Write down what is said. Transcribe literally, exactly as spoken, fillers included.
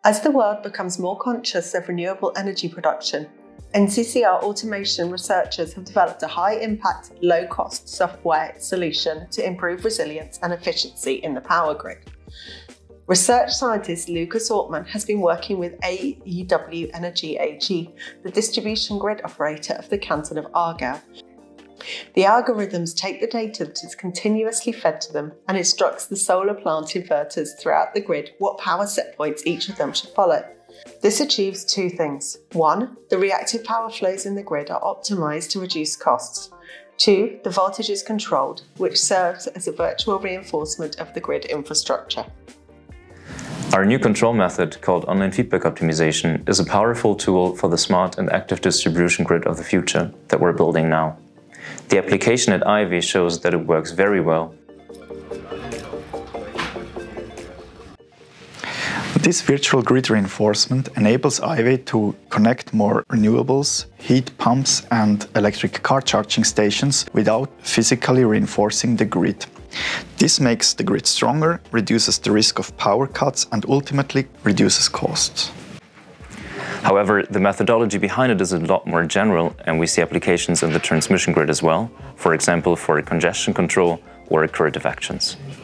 As the world becomes more conscious of renewable energy production, N C C R automation researchers have developed a high-impact, low-cost software solution to improve resilience and efficiency in the power grid. Research scientist Lucas Ortman has been working with A E W Energy A G, the distribution grid operator of the canton of Aargau. The algorithms take the data that is continuously fed to them and instructs the solar plant inverters throughout the grid what power set points each of them should follow. This achieves two things. One, the reactive power flows in the grid are optimized to reduce costs. Two, the voltage is controlled, which serves as a virtual reinforcement of the grid infrastructure. Our new control method, called online feedback optimization, is a powerful tool for the smart and active distribution grid of the future that we're building now. The application at I V shows that it works very well. This virtual grid reinforcement enables I V to connect more renewables, heat pumps and electric car charging stations without physically reinforcing the grid. This makes the grid stronger, reduces the risk of power cuts and ultimately reduces costs. However, the methodology behind it is a lot more general, and we see applications in the transmission grid as well, for example for congestion control or corrective actions.